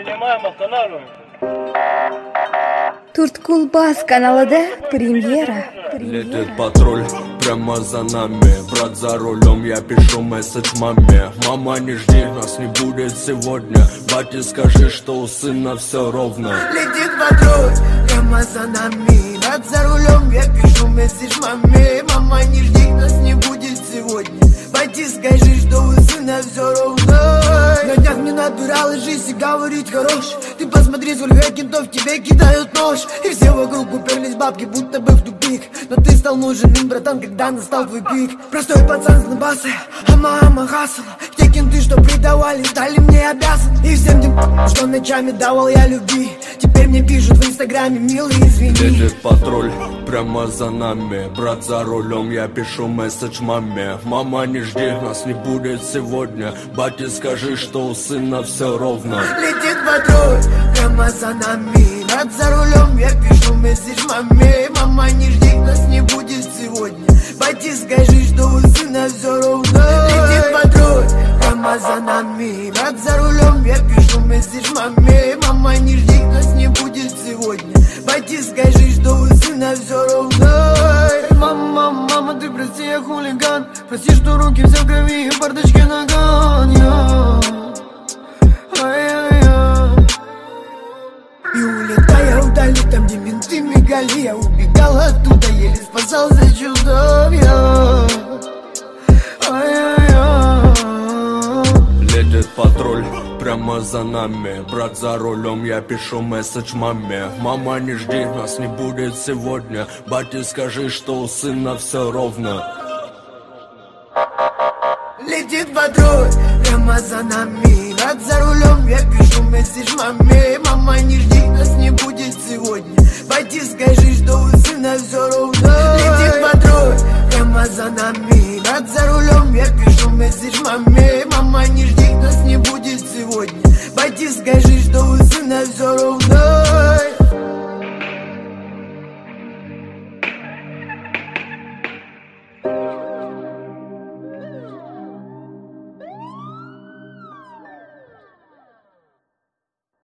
Принимаем, останавливаем. Турткулбас каналыда премьера. Летит патруль прямо за нами. Брат за рулем, я пишу месседж маме. Мама, не жди, нас не будет сегодня. Бате, скажи, что у сына все ровно. Летит патруль прямо за нами. Брат за рулем, я пишу месседж маме. Мама, не жди, нас не будет сегодня. Бате, скажи, что у сына все ровно. На днях мне натуралы жизнь и говорить хорош. Ты посмотри, сколько кентов тебе кидают нож. И все вокруг уперлись бабки, будто бы в тупик. Но ты стал нужен им, братан, когда настал твой пик. Простой пацан с набаса, а мама хасла. Те кенты, что предавали, стали мне обязаны. И всем тем, что ночами давал я любви, теперь мне пишут в инстаграме, милый, извини. Летит патруль прямо за нами. Брат за рулем, я пишу месседж маме. Мама, не жди, нас не будет сегодня. Бате, скажи, что у сына все ровно. Летит патруль прямо за нами. Брат за рулем, я пишу месседж маме. Мама, не жди, нас не будет сегодня. Бате, скажи, что у сына все ровно. Летит патруль прямо за нами. Брат за рулем, я пишу месседж маме. Мама, не жди, нас не будет сегодня. Бате, скажи, что у сына все ровно. Мама, мама, ты прости, я хулиган. Прости, что руки все в крови и бардачки нагон. И улетая вдали, там где менты мигали, я убегал оттуда, еле спасался чудом я. Летит патруль прямо за нами. Брат за рулем, я пишу месседж маме. Мама, не жди, нас не будет сегодня. Бате, скажи, что у сына все ровно. Летит патруль прямо за нами. Брат за рулем, я пишу месседж маме. Мама, не жди, нас не будет сегодня. Бате, скажи, что у сына все ровно.